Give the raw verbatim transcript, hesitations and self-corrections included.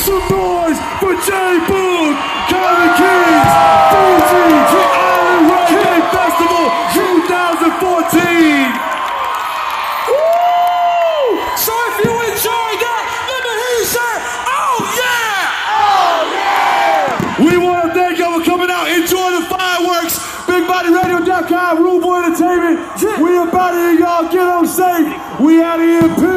some noise for J Boog, County Keys, Fuji, Island Reggae Festival twenty fourteen. Woo! So if you enjoyed that, let me hear you say, oh yeah! Oh yeah! We want to thank y'all for coming out, enjoy the fireworks. Big Body Radio dot com, Room for Entertainment. We about here, y'all. Get on safe. We out of here. Peace.